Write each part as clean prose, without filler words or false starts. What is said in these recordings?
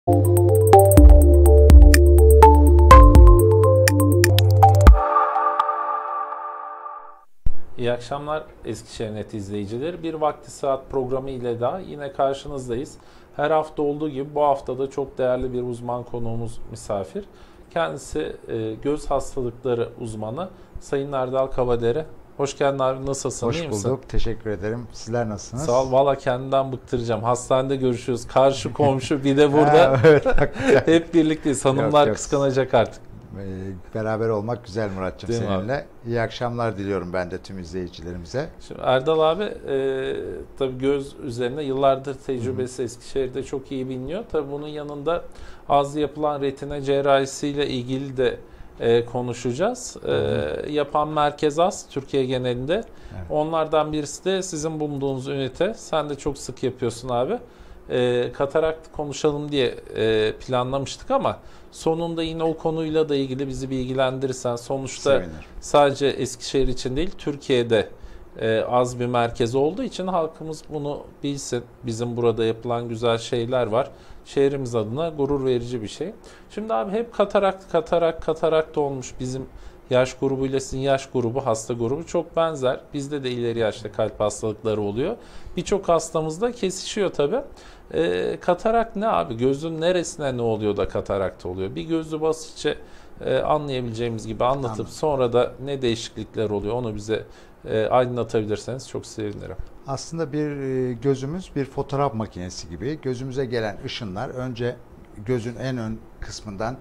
İyi akşamlar Eskişehir.net izleyicileri. Bir Vakti Saat programı ile daha yine karşınızdayız. Her hafta olduğu gibi bu hafta da çok değerli bir uzman konuğumuz misafir. Kendisi göz hastalıkları uzmanı Sayın Erdal Kabadere. Hoş geldin abi, nasılsın? Hoş bulduk, teşekkür ederim. Sizler nasılsınız? Sağ ol, valla kendimden bıktıracağım. Hastanede görüşüyoruz. Karşı komşu bir de burada. Evet, hep birlikteyiz. Hanımlar yok. Kıskanacak artık. Beraber olmak güzel Muratcığım Değil seninle. İyi akşamlar diliyorum ben de tüm izleyicilerimize. Şimdi Erdal abi tabii göz üzerine yıllardır tecrübesi Eskişehir'de çok iyi biliniyor. Tabii bunun yanında az yapılan retina cerrahisiyle ilgili de konuşacağız. Yapan merkez az Türkiye genelinde. Evet. Onlardan birisi de sizin bulunduğunuz ünite. Sen de çok sık yapıyorsun abi. Katarakt konuşalım diye planlamıştık ama sonunda yine o konuyla da ilgili bizi bilgilendirirsen. Sonuçta sevinirim. Sadece Eskişehir için değil, Türkiye'de az bir merkez olduğu için halkımız bunu bilsin. Bizim burada yapılan güzel şeyler var. Şehrimiz adına gurur verici bir şey. Şimdi abi hep katarakt olmuş. Bizim yaş grubuyla sizin yaş grubu, hasta grubu çok benzer. Bizde de ileri yaşta kalp hastalıkları oluyor. Birçok hastamızda kesişiyor tabii. Katarakt ne abi? Gözün neresine ne oluyor da katarakt oluyor? Bir gözü basitçe anlayabileceğimiz gibi anlatıp sonra da ne değişiklikler oluyor onu bize aydınlatabilirseniz çok sevinirim. Aslında bir gözümüz bir fotoğraf makinesi gibi. Gözümüze gelen ışınlar önce gözün en ön kısmından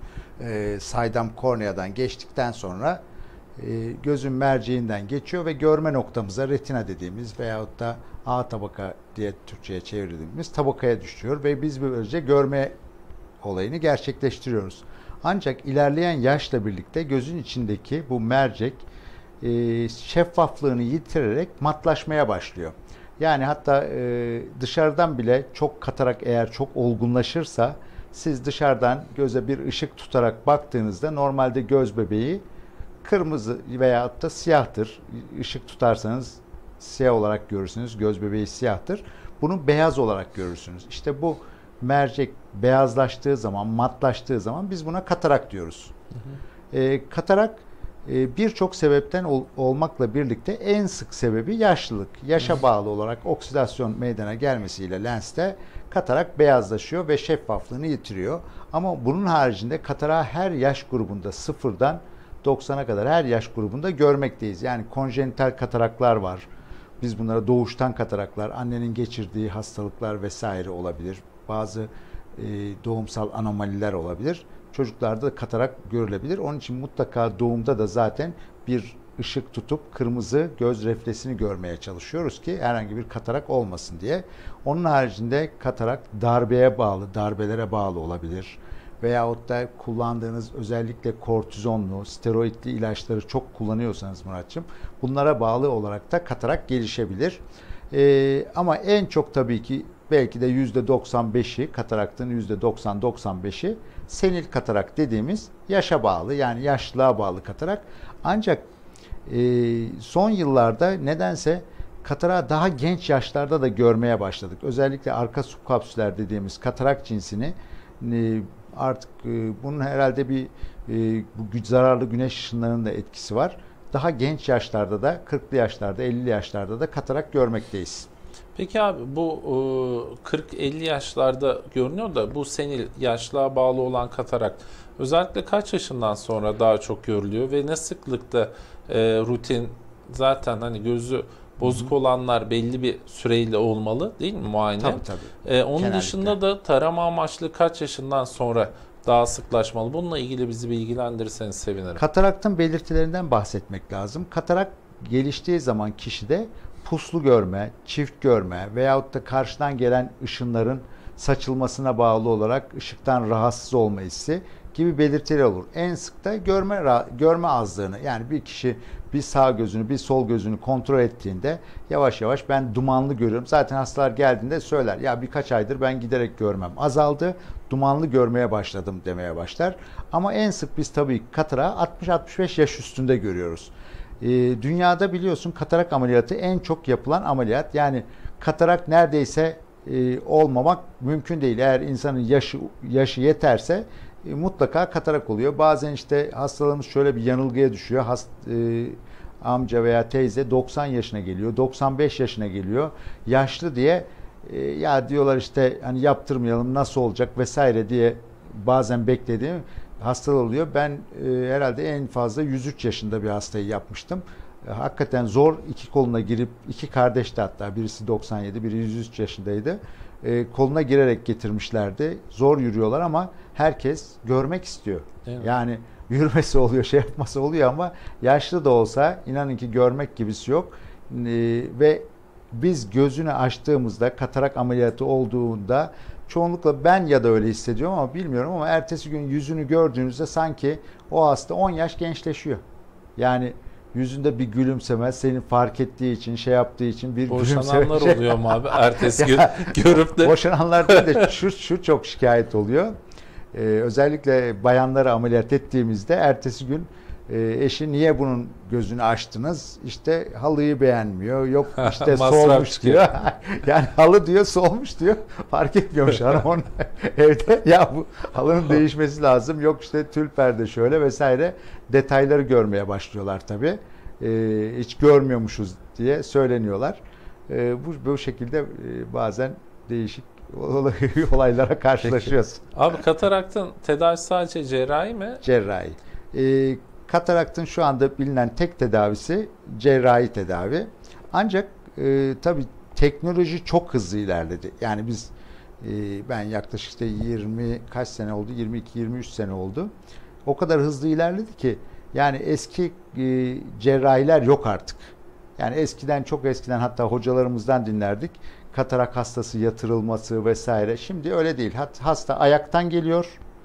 saydam korneadan geçtikten sonra gözün merceğinden geçiyor ve görme noktamıza retina dediğimiz veyahut da A tabaka diye Türkçe'ye çevirdiğimiz tabakaya düşüyor ve biz böylece görme olayını gerçekleştiriyoruz. Ancak ilerleyen yaşla birlikte gözün içindeki bu mercek şeffaflığını yitirerek matlaşmaya başlıyor. Yani hatta dışarıdan bile çok katarak eğer çok olgunlaşırsa siz dışarıdan göze bir ışık tutarak baktığınızda normalde göz bebeği kırmızı veyahut da siyahtır. Işık tutarsanız siyah olarak görürsünüz. Göz bebeği siyahtır. Bunu beyaz olarak görürsünüz. İşte bu mercek beyazlaştığı zaman, matlaştığı zaman biz buna katarak diyoruz. Katarak birçok sebepten olmakla birlikte en sık sebebi yaşlılık. Yaşa bağlı olarak oksidasyon meydana gelmesiyle lenste katarak beyazlaşıyor ve şeffaflığını yitiriyor. Ama bunun haricinde katarağı her yaş grubunda 0'dan 90'a kadar her yaş grubunda görmekteyiz. Yani konjenital kataraklar var. Biz bunlara doğuştan kataraklar, annenin geçirdiği hastalıklar vesaire olabilir. Bazı doğumsal anomaliler olabilir. Çocuklarda da katarak görülebilir. Onun için mutlaka doğumda da zaten bir ışık tutup kırmızı göz refleksini görmeye çalışıyoruz ki herhangi bir katarak olmasın diye. Onun haricinde katarak darbelere bağlı olabilir. Veyahut da kullandığınız özellikle kortizonlu, steroidli ilaçları çok kullanıyorsanız Muratcığım, bunlara bağlı olarak da katarak gelişebilir. Ama en çok tabii ki belki de %95'i, kataraktın %90-95'i senil katarak dediğimiz yaşa bağlı, yani yaşlılığa bağlı katarak. Ancak son yıllarda nedense katarağı daha genç yaşlarda da görmeye başladık. Özellikle arka subkapsüler dediğimiz katarak cinsini artık bunun herhalde bir zararlı güneş ışınlarının da etkisi var. Daha genç yaşlarda da 40'lı yaşlarda, 50'li yaşlarda da katarak görmekteyiz. Peki abi bu 40-50 yaşlarda görünüyor da bu senil yaşlığa bağlı olan katarakt özellikle kaç yaşından sonra daha çok görülüyor ve ne sıklıkta rutin zaten hani gözü bozuk olanlar belli bir süreyle olmalı değil mi muayene? Tabii. Onun genellikle. Dışında da tarama amaçlı kaç yaşından sonra daha sıklaşmalı? Bununla ilgili bizi bilgilendirirseniz sevinirim. Kataraktın belirtilerinden bahsetmek lazım. Katarak geliştiği zaman kişide puslu görme, çift görme veyahut da karşıdan gelen ışınların saçılmasına bağlı olarak ışıktan rahatsız olma hissi gibi belirtiler olur. En sık da görme azlığını, yani bir kişi bir sağ gözünü bir sol gözünü kontrol ettiğinde yavaş yavaş ben dumanlı görüyorum. Zaten hastalar geldiğinde söyler ya birkaç aydır ben giderek görmem azaldı, dumanlı görmeye başladım demeye başlar. Ama en sık biz tabii katarağı 60-65 yaş üstünde görüyoruz. Dünyada biliyorsun katarak ameliyatı en çok yapılan ameliyat. Yani katarak neredeyse olmamak mümkün değil. Eğer insanın yaşı yeterse mutlaka katarak oluyor. Bazen işte hastalarımız şöyle bir yanılgıya düşüyor. Amca veya teyze 90 yaşına geliyor, 95 yaşına geliyor. Yaşlı diye ya diyorlar işte hani yaptırmayalım nasıl olacak vesaire diye bazen beklediğim hastalar oluyor. Ben herhalde en fazla 103 yaşında bir hastayı yapmıştım. Hakikaten zor, iki koluna girip, iki kardeşti hatta, birisi 97, biri 103 yaşındaydı. Koluna girerek getirmişlerdi. Zor yürüyorlar ama herkes görmek istiyor. Yani yürümesi oluyor, şey yapması oluyor ama yaşlı da olsa inanın ki görmek gibisi yok. Ve biz gözünü açtığımızda, katarak ameliyatı olduğunda çoğunlukla ben ya da öyle hissediyorum ama bilmiyorum ama ertesi gün yüzünü gördüğünüzde sanki o hasta 10 yaş gençleşiyor. Yani yüzünde bir gülümseme, seni fark ettiği için, şey yaptığı için bir gülümseme. Boşananlar oluyor mu abi ertesi gün görüp de? Boşananlar değil de şu çok şikayet oluyor. Özellikle bayanları ameliyat ettiğimizde ertesi gün eşi niye bunun gözünü açtınız? İşte halıyı beğenmiyor. Yok işte solmuş diyor. Yani halı diyor, solmuş diyor. Fark etmiyormuş hanım onu evde. Ya bu halının değişmesi lazım. Yok işte tül perde şöyle vesaire. Detayları görmeye başlıyorlar tabii. Hiç görmüyormuşuz diye söyleniyorlar. Bu şekilde bazen değişik olaylara karşılaşıyoruz. Peki. Abi kataraktın tedavisi sadece cerrahi mi? Cerrahi. Kataraktın şu anda bilinen tek tedavisi cerrahi tedavi. Ancak tabii teknoloji çok hızlı ilerledi. Yani biz ben yaklaşık işte 20 kaç sene oldu? 22-23 sene oldu. O kadar hızlı ilerledi ki yani eski cerrahiler yok artık. Yani çok eskiden hatta hocalarımızdan dinlerdik. Katarak hastası yatırılması vesaire. Şimdi öyle değil. Hasta ayaktan geliyor.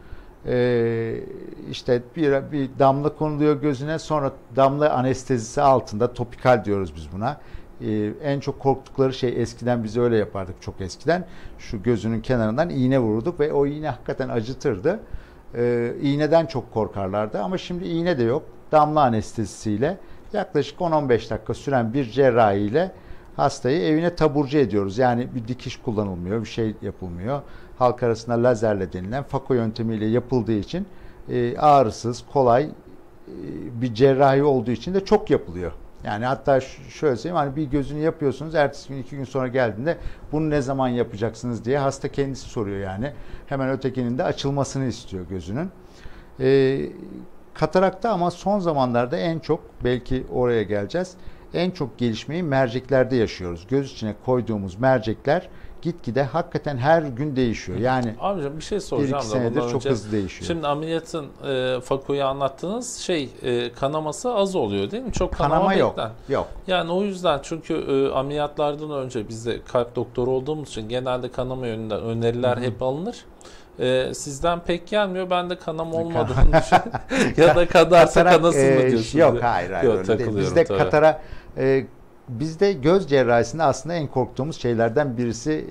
İşte bir damla konuluyor gözüne, sonra damla anestezisi altında, topikal diyoruz biz buna. En çok korktukları şey, eskiden biz öyle yapardık çok eskiden. Şu gözünün kenarından iğne vururduk ve o iğne hakikaten acıtırdı. İğneden çok korkarlardı ama şimdi iğne de yok. Damla anestezisiyle yaklaşık 10-15 dakika süren bir cerrahiyle hastayı evine taburcu ediyoruz. Yani bir dikiş kullanılmıyor, bir şey yapılmıyor. Halk arasında lazerle denilen Fako yöntemiyle yapıldığı için ağrısız, kolay bir cerrahi olduğu için de çok yapılıyor. Yani hatta şöyle söyleyeyim, hani bir gözünü yapıyorsunuz, ertesi gün 2 gün sonra geldiğinde bunu ne zaman yapacaksınız diye hasta kendisi soruyor yani. Hemen ötekinin de açılmasını istiyor gözünün. Katarakta ama son zamanlarda en çok, belki oraya geleceğiz, en çok gelişmeyi merceklerde yaşıyoruz. Göz içine koyduğumuz mercekler gitgide hakikaten her gün değişiyor. Yani amcam bir şey soracağım da senedir bundan çok önce. hızlı değişiyor. Şimdi ameliyatın Fako'yu anlattığınız kanaması az oluyor değil mi? Çok kanama yok. Yok. Yani o yüzden, çünkü ameliyatlardan önce biz de kalp doktoru olduğumuz için genelde kanama yönünden öneriler hep alınır. Sizden pek gelmiyor. Ben de kanama olmadığını düşünüyorum. Ya da kadarsa kanasın mı diyorsunuz? Yok, hayır öyle değil. Bizde katara bizde göz cerrahisinde aslında en korktuğumuz şeylerden birisi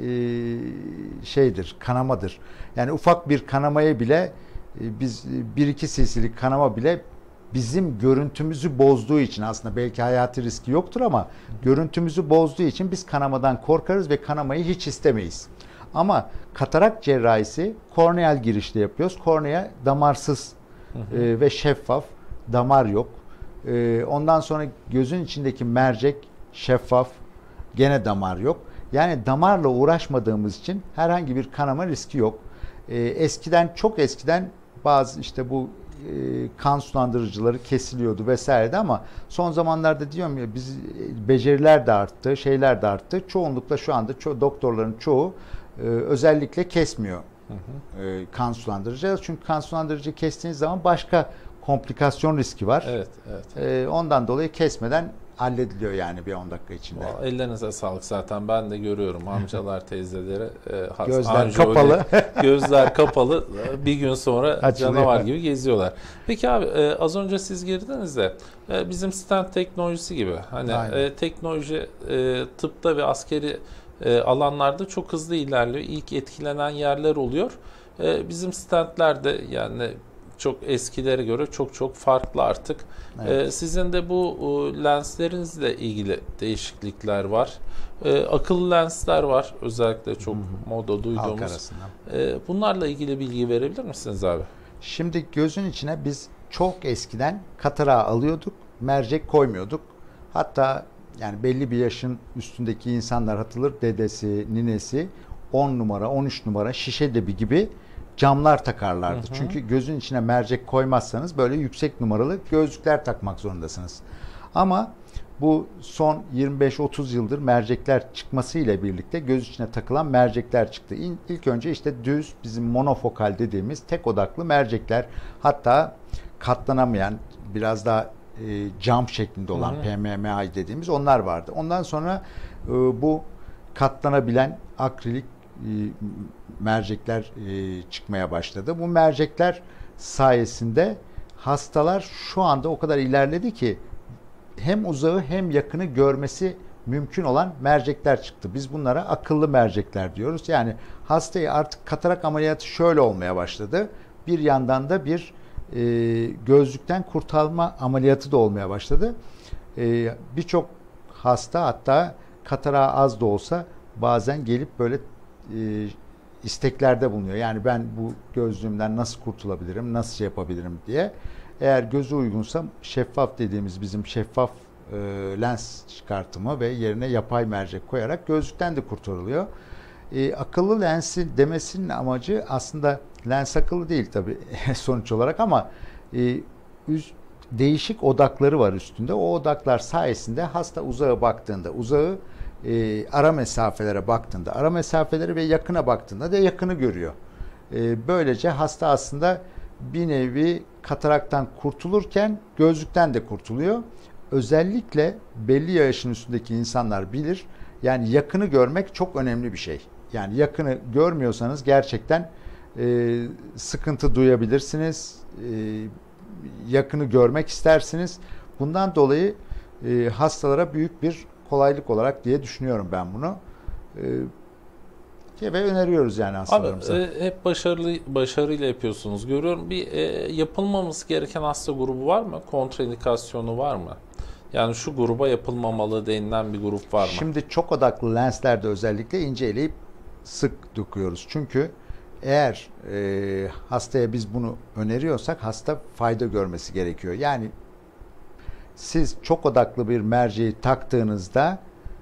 kanamadır. Yani ufak bir kanamaya bile biz 1-2 cc'lik kanama bile bizim görüntümüzü bozduğu için, aslında belki hayati riski yoktur ama görüntümüzü bozduğu için biz kanamadan korkarız ve kanamayı hiç istemeyiz. Ama katarak cerrahisi korneal girişle yapıyoruz. Kornea damarsız ve şeffaf, damar yok. Ondan sonra gözün içindeki mercek şeffaf, gene damar yok. Yani damarla uğraşmadığımız için herhangi bir kanama riski yok. Çok eskiden bazı işte bu kan sulandırıcıları kesiliyordu vesaire ama son zamanlarda diyorum ya, beceriler de arttı, şeyler de arttı. Çoğunlukla şu anda doktorların çoğu özellikle kesmiyor kan sulandırıcı. Çünkü kan sulandırıcı kestiğiniz zaman başka komplikasyon riski var. Evet. Ondan dolayı kesmeden hallediliyor yani bir 10 dakika içinde. Ellerinize sağlık zaten. Ben de görüyorum amcalar, teyzeleri. Gözler kapalı. Gözler kapalı. Bir gün sonra açılıyor, canavar gibi geziyorlar. Peki abi, az önce siz girdiniz de bizim stent teknolojisi gibi. Hani teknoloji tıpta ve askeri alanlarda çok hızlı ilerliyor. İlk etkilenen yerler oluyor. Bizim stentlerde yani çok eskilere göre çok farklı artık. Evet. Sizin de bu lenslerinizle ilgili değişiklikler var. Akıllı lensler var. Özellikle çok moda Halk duyduğumuz. arasında. Bunlarla ilgili bilgi verebilir misiniz abi? Şimdi gözün içine biz çok eskiden katarağı alıyorduk, mercek koymuyorduk. Hatta yani belli bir yaşın üstündeki insanlar hatırlar, dedesi, ninesi 10 numara, 13 numara şişe debi gibi camlar takarlardı. Çünkü gözün içine mercek koymazsanız böyle yüksek numaralı gözlükler takmak zorundasınız. Ama bu son 25-30 yıldır mercekler çıkması ile birlikte göz içine takılan mercekler çıktı. İlk önce işte düz bizim monofokal dediğimiz tek odaklı mercekler, hatta katlanamayan biraz daha cam şeklinde olan PMMA dediğimiz onlar vardı. Ondan sonra bu katlanabilen akrilik mercekler çıkmaya başladı. Bu mercekler sayesinde hastalar şu anda o kadar ilerledi ki hem uzağı hem yakını görmesi mümkün olan mercekler çıktı. Biz bunlara akıllı mercekler diyoruz. Yani hastayı artık katarak ameliyatı şöyle olmaya başladı. Bir yandan da bir gözlükten kurtarma ameliyatı da olmaya başladı. Birçok hasta hatta katarağı az da olsa bazen gelip böyle isteklerde bulunuyor. Yani ben bu gözlüğümden nasıl kurtulabilirim, nasıl şey yapabilirim diye. Eğer gözü uygunsa şeffaf dediğimiz bizim şeffaf lens çıkartımı ve yerine yapay mercek koyarak gözlükten de kurtarılıyor. Akıllı lensi demesinin amacı aslında lens akıllı değil tabii sonuç olarak ama değişik odakları var üstünde. O odaklar sayesinde hasta uzağa baktığında uzağı, ara mesafelere baktığında ara mesafeleri ve yakına baktığında da yakını görüyor. Böylece hasta aslında bir nevi kataraktan kurtulurken gözlükten de kurtuluyor. Özellikle belli yaşın üstündeki insanlar bilir. Yani yakını görmek çok önemli bir şey. Yani yakını görmüyorsanız gerçekten sıkıntı duyabilirsiniz. Yakını görmek istersiniz. Bundan dolayı hastalara büyük bir kolaylık olarak diye düşünüyorum ben bunu. Ve öneriyoruz yani hastalarımıza. Abi hep başarıyla yapıyorsunuz. Görüyorum bir yapılmaması gereken hasta grubu var mı? Kontraindikasyonu var mı? Yani şu gruba yapılmamalı denilen bir grup var mı? Şimdi çok odaklı lenslerde özellikle ince eleyip sık dokuyoruz. Çünkü eğer hastaya biz bunu öneriyorsak hasta fayda görmesi gerekiyor. Yani siz çok odaklı bir merceği taktığınızda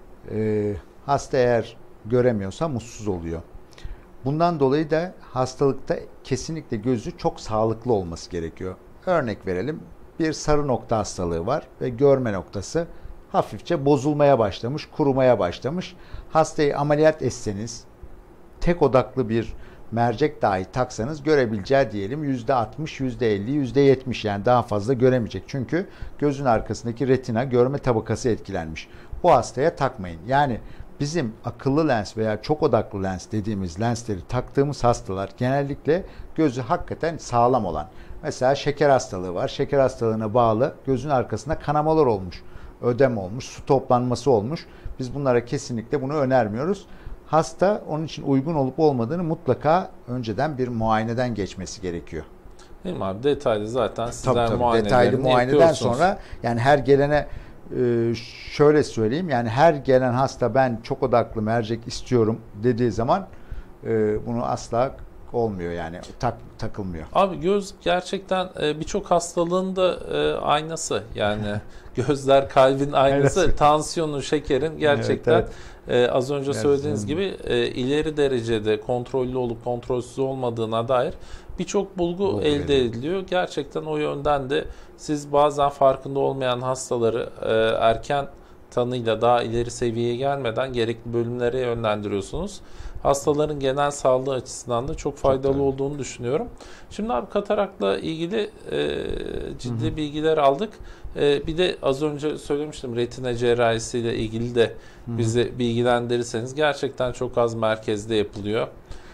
hasta eğer göremiyorsa mutsuz oluyor. Bundan dolayı da hastalıkta kesinlikle gözü çok sağlıklı olması gerekiyor. Örnek verelim. Bir sarı nokta hastalığı var ve görme noktası hafifçe bozulmaya başlamış, kurumaya başlamış. Hastayı ameliyat etseniz, tek odaklı bir mercek dahi taksanız görebileceği diyelim %60, %50, %70 yani daha fazla göremeyecek. Çünkü gözün arkasındaki retina görme tabakası etkilenmiş. Bu hastaya takmayın. Yani bizim akıllı lens veya çok odaklı lens dediğimiz lensleri taktığımız hastalar genellikle gözü hakikaten sağlam olan. Mesela şeker hastalığı var. Şeker hastalığına bağlı gözün arkasında kanamalar olmuş, ödem olmuş, su toplanması olmuş. Biz bunlara kesinlikle bunu önermiyoruz. Hasta onun için uygun olup olmadığını mutlaka önceden bir muayeneden geçmesi gerekiyor. Değil mi abi? Detaylı zaten sizler tabii, detaylı muayeneden sonra yani her gelene şöyle söyleyeyim yani her gelen hasta ben çok odaklı mercek istiyorum dediği zaman bunu asla olmuyor yani takılmıyor. Abi göz gerçekten birçok hastalığın da aynası yani gözler kalbin aynası, tansiyonu, şekerin gerçekten az önce söylediğiniz gibi ileri derecede kontrollü olup kontrolsüz olmadığına dair birçok bulgu elde ediliyor. Gerçekten o yönden de siz bazen farkında olmayan hastaları erken tanıyla daha ileri seviyeye gelmeden gerekli bölümlere yönlendiriyorsunuz. Hastaların genel sağlığı açısından da çok faydalı olduğunu düşünüyorum. Şimdi abi katarakla ilgili ciddi bilgiler aldık. Bir de az önce söylemiştim retina cerrahisiyle ilgili de bizi bilgilendirirseniz gerçekten çok az merkezde yapılıyor.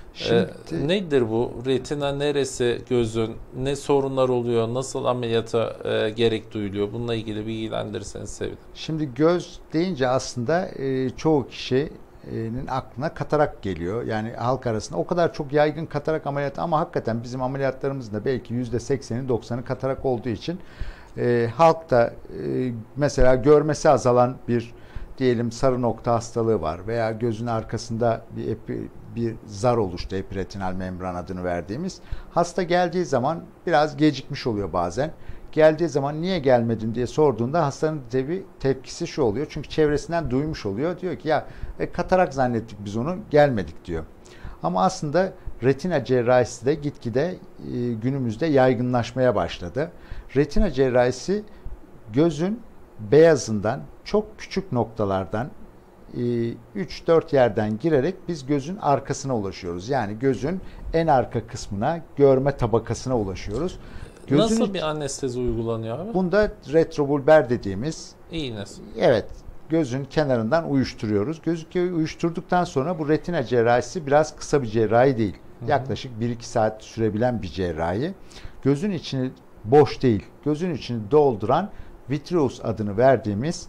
Nedir bu? Retina neresi gözün? Ne sorunlar oluyor? Nasıl ameliyata gerek duyuluyor? Bununla ilgili bilgilendirirseniz sevinirim. Şimdi göz deyince aslında çoğu kişi aklına katarak geliyor. Yani halk arasında o kadar çok yaygın katarak ameliyatı ama hakikaten bizim ameliyatlarımızın da belki %80'i 90'ı katarak olduğu için halk da mesela görmesi azalan bir diyelim sarı nokta hastalığı var veya gözün arkasında bir zar oluştu, epiretinal membran adını verdiğimiz. Hasta geldiği zaman biraz gecikmiş oluyor bazen. Geldiği zaman niye gelmedin diye sorduğunda hastanın tepkisi şu oluyor. Çünkü çevresinden duymuş oluyor. Diyor ki ya katarak zannettik biz onu, gelmedik diyor. Ama aslında retina cerrahisi de gitgide günümüzde yaygınlaşmaya başladı. Retina cerrahisi gözün beyazından çok küçük noktalardan 3-4 yerden girerek biz gözün arkasına ulaşıyoruz. Yani gözün en arka kısmına, görme tabakasına ulaşıyoruz. Nasıl bir anestezi uygulanıyor abi? Bunda retrobulber dediğimiz İğnesi. Evet, gözün kenarından uyuşturuyoruz. Gözü uyuşturduktan sonra bu retina cerrahisi biraz kısa bir cerrahi değil. Yaklaşık 1-2 saat sürebilen bir cerrahi. Gözün içini boş değil, gözün içini dolduran vitreous adını verdiğimiz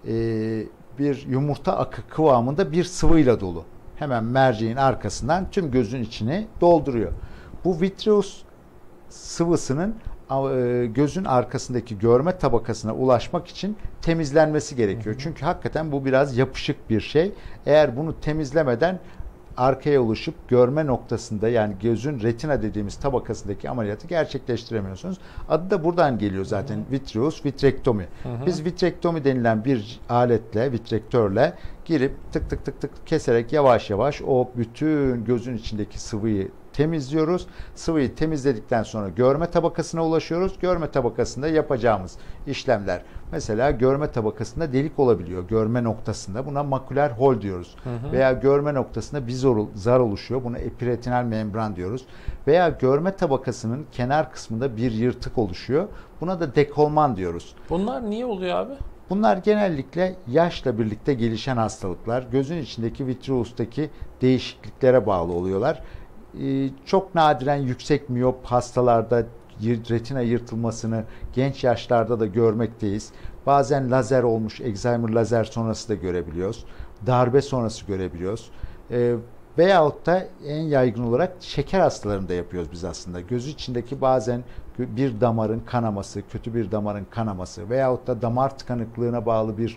bir yumurta akı kıvamında bir sıvıyla dolu. Hemen merceğin arkasından tüm gözün içini dolduruyor. Bu vitreous sıvısının gözün arkasındaki görme tabakasına ulaşmak için temizlenmesi gerekiyor. Çünkü hakikaten bu biraz yapışık bir şey. Eğer bunu temizlemeden arkaya oluşup görme noktasında, yani gözün retina dediğimiz tabakasındaki ameliyatı gerçekleştiremiyorsunuz. Adı da buradan geliyor zaten. Vitreous vitrektomi. Biz vitrektomi denilen bir aletle, vitrektörle girip tık tık tık tık keserek yavaş yavaş o bütün gözün içindeki sıvıyı temizliyoruz. Sıvıyı temizledikten sonra görme tabakasına ulaşıyoruz. Görme tabakasında yapacağımız işlemler, mesela görme tabakasında delik olabiliyor. Görme noktasında buna maküler hol diyoruz. Veya görme noktasında bir zar oluşuyor. Buna epiretinal membran diyoruz. Veya görme tabakasının kenar kısmında bir yırtık oluşuyor. Buna da dekolman diyoruz. Bunlar niye oluyor abi? Bunlar genellikle yaşla birlikte gelişen hastalıklar. Gözün içindeki vitreous'taki değişikliklere bağlı oluyorlar. Çok nadiren yüksek miyop hastalarda retina yırtılmasını genç yaşlarda da görmekteyiz. Bazen lazer olmuş, Alzheimer lazer sonrası da görebiliyoruz. Darbe sonrası görebiliyoruz. Veyahut da en yaygın olarak şeker hastalarında yapıyoruz biz aslında. Göz içindeki bazen bir damarın kanaması, kötü bir damarın kanaması veyahut da damar tıkanıklığına bağlı bir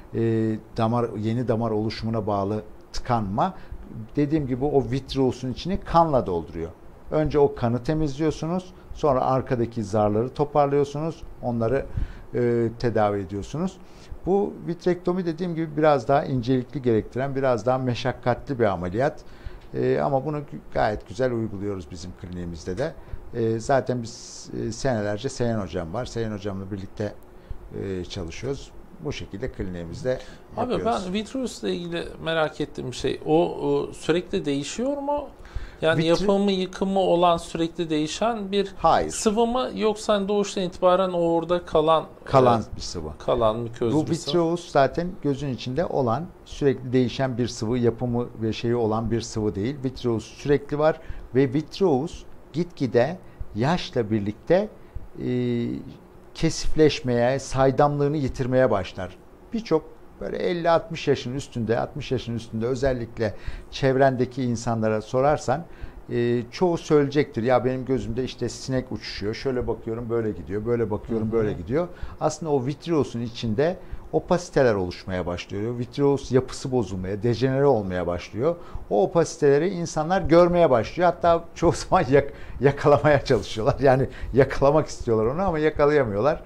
yeni damar oluşumuna bağlı tıkanma. Dediğim gibi o vitreous'un içini kanla dolduruyor. Önce o kanı temizliyorsunuz. Sonra arkadaki zarları toparlıyorsunuz. Onları tedavi ediyorsunuz. Bu vitrektomi dediğim gibi biraz daha incelikli gerektiren, biraz daha meşakkatli bir ameliyat. Ama bunu gayet güzel uyguluyoruz bizim kliniğimizde de. Zaten biz senelerce Seyhan Hocam var. Seyhan Hocam'la birlikte çalışıyoruz. Bu şekilde kliniğimizde yapıyoruz. Abi ben vitreous'la ilgili merak ettiğim şey, o sürekli değişiyor mu? Yani yapımı, yıkımı olan sürekli değişen bir sıvı mı, yoksa hani doğuştan itibaren orada kalan bir sıvı. Kalan müköz bu bir sıvı. Vitreous zaten gözün içinde olan, sürekli değişen bir sıvı, yapımı ve şeyi olan bir sıvı değil. Vitreous sürekli var ve vitreous gitgide yaşla birlikte kesifleşmeye, saydamlığını yitirmeye başlar. Birçok böyle 50-60 yaşın üstünde, 60 yaşın üstünde özellikle çevrendeki insanlara sorarsan çoğu söyleyecektir. Ya benim gözümde işte sinek uçuşuyor, şöyle bakıyorum böyle gidiyor, böyle bakıyorum böyle gidiyor. Aslında o vitreous'un içinde opasiteler oluşmaya başlıyor. Vitreous yapısı bozulmaya, dejenere olmaya başlıyor. O opasiteleri insanlar görmeye başlıyor. Hatta çoğu zaman yakalamaya çalışıyorlar. Yani yakalamak istiyorlar onu ama yakalayamıyorlar.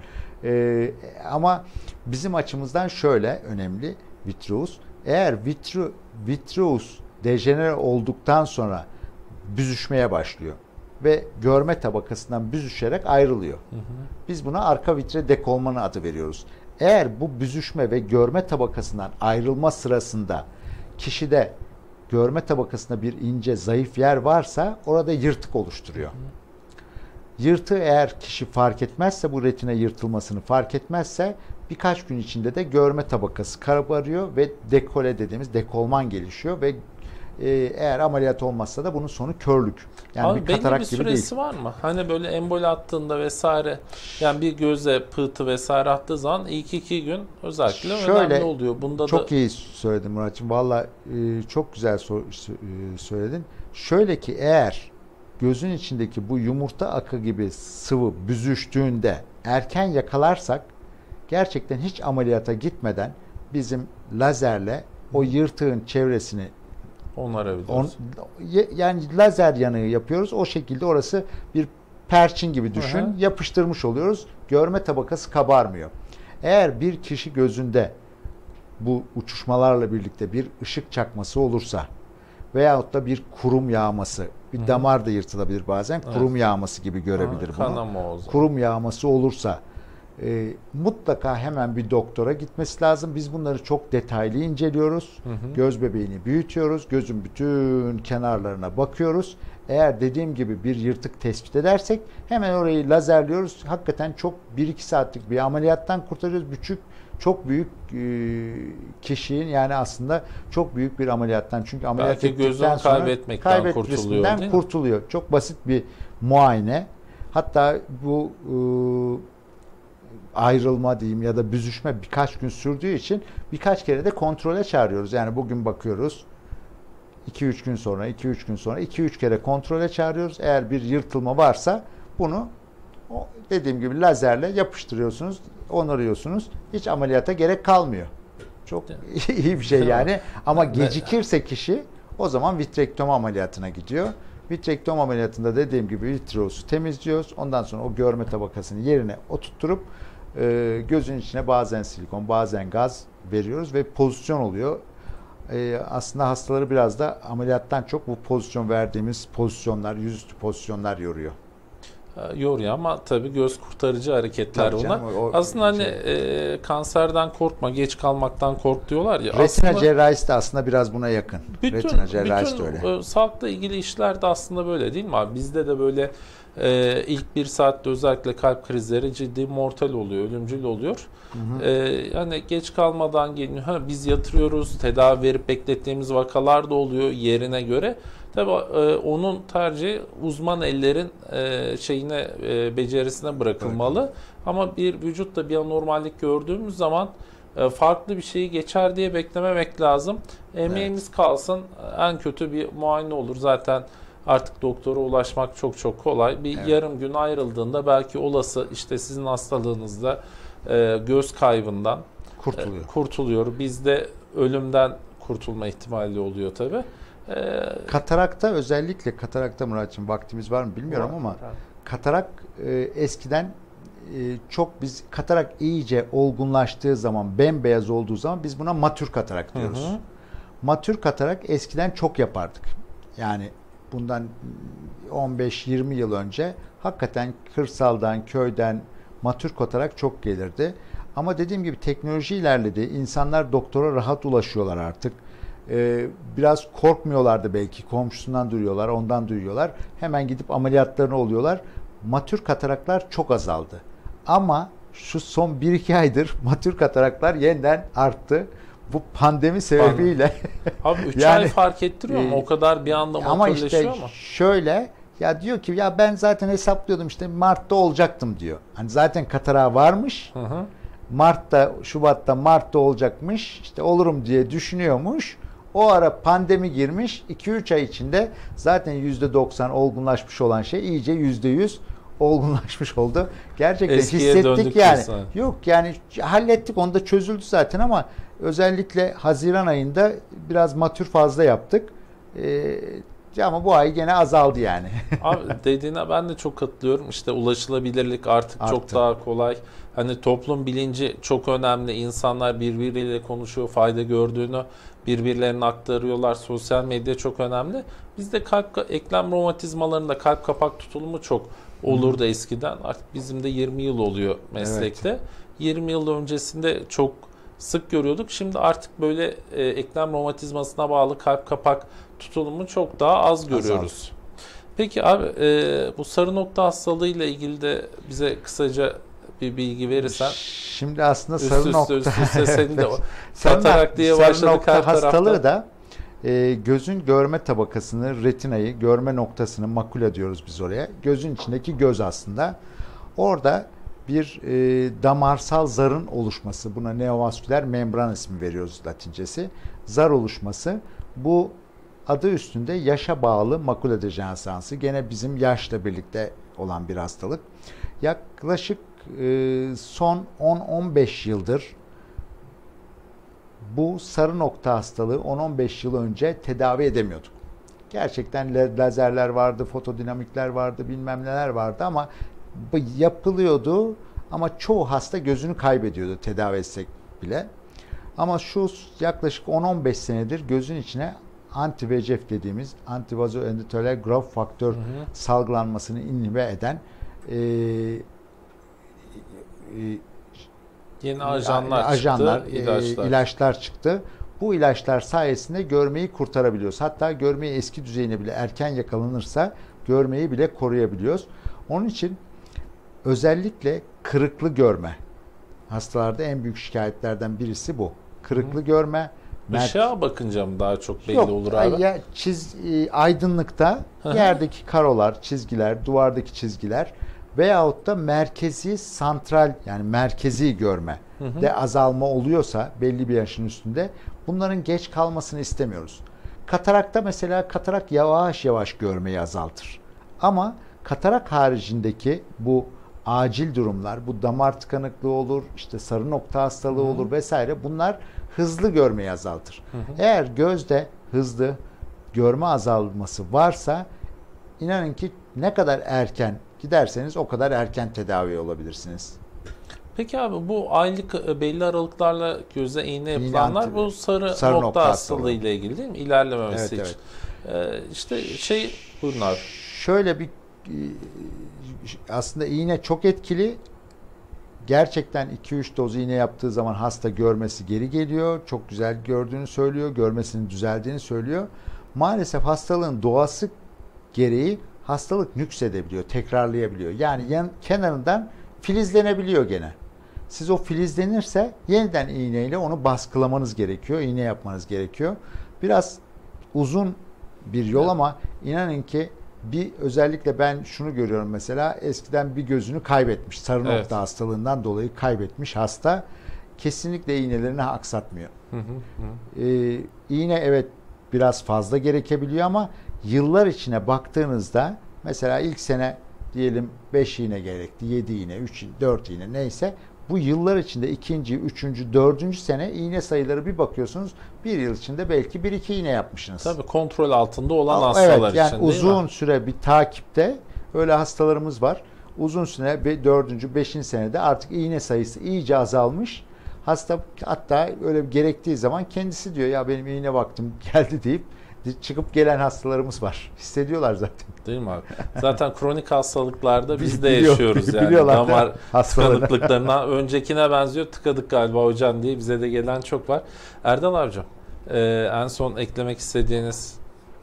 Ama bizim açımızdan şöyle önemli vitreous. Eğer vitreous dejenere olduktan sonra büzüşmeye başlıyor ve görme tabakasından büzüşerek ayrılıyor. Biz buna arka vitre dekolmanı adı veriyoruz. Eğer bu büzüşme ve görme tabakasından ayrılma sırasında kişide görme tabakasında bir ince, zayıf yer varsa orada yırtık oluşturuyor. Yırtığı eğer kişi fark etmezse, bu retina yırtılmasını fark etmezse birkaç gün içinde de görme tabakası kabarıyor ve dekole dediğimiz dekolman gelişiyor ve Eğer ameliyat olmazsa da bunun sonu körlük. Yani Abi bir belli katarak bir gibi süresi değil. var mı? Hani böyle emboli attığında vesaire, yani bir göze pıhtı vesaire attığı zaman ilk 2 gün özellikle önemli oluyor. Bunda da çok iyi söyledin Muratçığım. Valla çok güzel söyledin. Şöyle ki eğer gözün içindeki bu yumurta akı gibi sıvı büzüştüğünde erken yakalarsak gerçekten hiç ameliyata gitmeden bizim lazerle o yırtığın çevresini onarabiliyoruz. yani lazer yanığı yapıyoruz. O şekilde orası bir perçin gibi düşün. Hı hı. Yapıştırmış oluyoruz. Görme tabakası kabarmıyor. Eğer bir kişi gözünde bu uçuşmalarla birlikte bir ışık çakması olursa veyahut da bir kurum yağması, bir damar da yırtılabilir bazen. Evet. Kurum yağması gibi görebilir bunu. Kanama o zaman. Kurum yağması olursa mutlaka hemen bir doktora gitmesi lazım. Biz bunları çok detaylı inceliyoruz. Göz bebeğini büyütüyoruz. Gözün bütün kenarlarına bakıyoruz. Eğer dediğim gibi bir yırtık tespit edersek hemen orayı lazerliyoruz. Hakikaten çok 1-2 saatlik bir ameliyattan kurtarıyoruz. Çok büyük kişinin, yani aslında çok büyük bir ameliyattan. Çünkü ameliyat belki ettikten gözünü sonra kaybetmekten kurtuluyor, değil mi? kurtuluyor. Çok basit bir muayene. Hatta bu ayrılma diyeyim ya da büzüşme birkaç gün sürdüğü için birkaç kere de kontrole çağırıyoruz. Yani bugün bakıyoruz. 2-3 gün sonra, 2-3 gün sonra 2-3 kere kontrole çağırıyoruz. Eğer bir yırtılma varsa bunu dediğim gibi lazerle yapıştırıyorsunuz, onarıyorsunuz. Hiç ameliyata gerek kalmıyor. Çok iyi bir şey yani. Ama gecikirse kişi o zaman vitrektomi ameliyatına gidiyor. Vitrektomi ameliyatında dediğim gibi vitreosu temizliyoruz. Ondan sonra o görme tabakasını yerine oturtturup gözün içine bazen silikon, bazen gaz veriyoruz ve pozisyon oluyor. Aslında hastaları biraz da ameliyattan çok bu pozisyon verdiğimiz pozisyonlar, yüzüstü pozisyonlar yoruyor. Yoruyor ama tabii göz kurtarıcı hareketler bunlar. Aslında hani kanserden korkma, geç kalmaktan kork diyorlar ya. Retina cerrahisi de aslında biraz buna yakın. Retina cerrahisi de öyle. Sağlıkla ilgili işler de aslında böyle değil mi abi? Bizde de böyle ilk 1 saatte özellikle kalp krizleri ciddi mortal oluyor, ölümcül oluyor. Hani geç kalmadan geliyor. Biz yatırıyoruz, tedavi verip beklettiğimiz vakalar da oluyor yerine göre. Tabii onun tercihi uzman ellerin becerisine bırakılmalı. Evet. Ama bir vücutta bir anormallik gördüğümüz zaman farklı bir şeyi geçer diye beklememek lazım. Emeğimiz kalsın, en kötü bir muayene olur. Zaten artık doktora ulaşmak çok çok kolay. Bir yarım gün ayrıldığında belki olası işte sizin hastalığınızda göz kaybından kurtuluyor. Bizde ölümden kurtulma ihtimali oluyor tabii. Katarakta Muratçığım, vaktimiz var mı bilmiyorum ama katarak eskiden biz katarak iyice olgunlaştığı zaman, bembeyaz olduğu zaman biz buna matür katarak diyoruz. Matür katarak eskiden çok yapardık. Yani bundan 15-20 yıl önce hakikaten kırsaldan, köyden matür katarak çok gelirdi. Ama dediğim gibi teknoloji ilerledi. İnsanlar doktora rahat ulaşıyorlar artık. Biraz korkmuyorlardı belki. Komşusundan duyuyorlar, ondan duyuyorlar. Hemen gidip ameliyatlarını oluyorlar. Matür kataraklar çok azaldı. Ama şu son 1-2 aydır matür kataraklar yeniden arttı. Bu pandemi sebebiyle. Abi 3 ay fark ettiriyor mu? O kadar bir anda matürleşiyor ama. Ama işte şöyle, ya diyor ki ya ben zaten hesaplıyordum, işte Mart'ta olacaktım diyor. Hani zaten katarağı varmış. Mart'ta, Şubat'ta, Mart'ta olacakmış. İşte olurum diye düşünüyormuş. O ara pandemi girmiş. 2-3 ay içinde zaten %90 olgunlaşmış olan şey iyice %100 olgunlaşmış oldu. Gerçekten eskiye hissettik yani. Diyorsun. Yok yani hallettik, onu da çözüldü zaten ama özellikle Haziran ayında biraz matür fazla yaptık. Ama bu ay gene azaldı yani. Abi dediğine ben de çok katılıyorum. İşte ulaşılabilirlik artık çok daha kolay. Hani toplum bilinci çok önemli. İnsanlar birbiriyle konuşuyor, fayda gördüğünü birbirlerine aktarıyorlar. Sosyal medya çok önemli. Bizde eklem romatizmalarında kalp kapak tutulumu çok olurdu eskiden. Artık bizim de 20 yıl oluyor meslekte. Evet. 20 yıl öncesinde çok sık görüyorduk. Şimdi artık böyle eklem romatizmasına bağlı kalp kapak tutulumu çok daha az görüyoruz. Peki abi bu sarı nokta hastalığıyla ilgili de bize kısaca bir bilgi verirsen. Şimdi aslında sarı nokta senin de katarak diye başladık sarı nokta hastalığı da Gözün görme tabakasını, retinayı, görme noktasını, makula diyoruz biz oraya. Gözün içindeki göz aslında. Orada bir damarsal zarın oluşması, buna neovasküler membran ismi veriyoruz Latincesi. Zar oluşması, bu adı üstünde yaşa bağlı makula dejenerasyonu. Gene bizim yaşla birlikte olan bir hastalık. Yaklaşık son 10-15 yıldır bu sarı nokta hastalığı 10-15 yıl önce tedavi edemiyorduk. Gerçekten lazerler vardı, fotodinamikler vardı, bilmem neler vardı ama yapılıyordu ama çoğu hasta gözünü kaybediyordu tedavi etsek bile. Ama şu yaklaşık 10-15 senedir gözün içine anti-VEGF dediğimiz antivazoendotelial growth faktör salgılanmasını inhibe eden yeni ajanlar çıktı, ilaçlar çıktı. Bu ilaçlar sayesinde görmeyi kurtarabiliyoruz. Hatta görmeyi eski düzeyine bile erken yakalanırsa görmeyi bile koruyabiliyoruz. Onun için özellikle kırıklı görme hastalarda en büyük şikayetlerden birisi bu. Kırıklı görme. Işığa bakınca mı daha çok belli olur abi? Ya aydınlıkta yerdeki karolar, çizgiler, duvardaki çizgiler veyahut da merkezi santral yani merkezi görme de azalma oluyorsa belli bir yaşın üstünde bunların geç kalmasını istemiyoruz. Katarakta mesela katarak yavaş yavaş görmeyi azaltır. Ama katarak haricindeki bu acil durumlar, bu damar tıkanıklığı olur, işte sarı nokta hastalığı olur vesaire bunlar hızlı görmeyi azaltır. Eğer gözde hızlı görme azalması varsa inanın ki ne kadar erken giderseniz o kadar erken tedavi olabilirsiniz. Peki abi bu aylık belli aralıklarla göze iğne yapılanlar bu sarı nokta hastalığı ile ilgili değil mi? İlerlememesi için. İşte buyurun abi. Şöyle bir aslında iğne çok etkili. Gerçekten 2-3 doz iğne yaptığı zaman hasta görmesi geri geliyor. Çok güzel gördüğünü söylüyor. Görmesinin düzeldiğini söylüyor. Maalesef hastalığın doğası gereği hastalık nüksedebiliyor, tekrarlayabiliyor. Yani kenarından filizlenebiliyor gene. Siz o filizlenirse yeniden iğneyle onu baskılamanız gerekiyor. İğne yapmanız gerekiyor. Biraz uzun bir yol ama inanın ki özellikle ben şunu görüyorum mesela eskiden bir gözünü kaybetmiş. Sarı nokta hastalığından dolayı kaybetmiş hasta kesinlikle iğnelerini aksatmıyor. İğne evet biraz fazla gerekebiliyor ama yıllar içine baktığınızda mesela ilk sene diyelim 5 iğne gerekti, 7 iğne, 3, 4 iğne neyse bu yıllar içinde 2. 3. 4. sene iğne sayıları bir bakıyorsunuz bir yıl içinde belki 1-2 iğne yapmışsınız. Tabii kontrol altında olan hastalar için yani uzun süre bir takipte öyle hastalarımız var. Uzun süre 4. 5. senede artık iğne sayısı iyice azalmış. Hasta hatta öyle gerektiği zaman kendisi diyor ya benim iğne vaktim geldi deyip çıkıp gelen hastalarımız var. Hissediyorlar zaten. Değil mi abi? Zaten kronik hastalıklarda biz de yaşıyoruz yani. Damar tıkanıklıklarına öncekine benziyor. Tıkadık galiba hocam diye bize de gelen çok var. Erdal abicim en son eklemek istediğiniz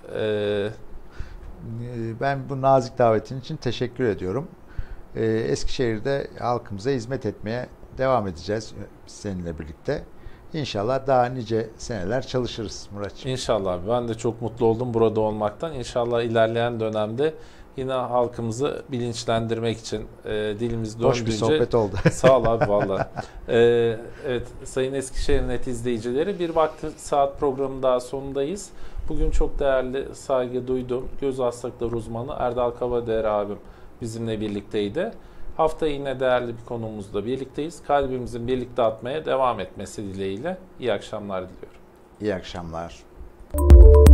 ben bu nazik davetin için teşekkür ediyorum. Eskişehir'de halkımıza hizmet etmeye devam edeceğiz seninle birlikte. İnşallah daha nice seneler çalışırız Muratçığım. İnşallah abi. Ben de çok mutlu oldum burada olmaktan. İnşallah ilerleyen dönemde yine halkımızı bilinçlendirmek için dilimiz döndüğünce... Hoş bir sohbet oldu. Sağ ol abi valla. Evet Sayın Eskişehir Net izleyicileri bir vakti saat programının daha sonundayız. Bugün çok değerli saygı duydum. Göz hastalıkları uzmanı Erdal Kavader abim bizimle birlikteydi. Hafta yine değerli bir konumuzla birlikteyiz. Kalbimizin birlikte atmaya devam etmesi dileğiyle iyi akşamlar diliyorum. İyi akşamlar.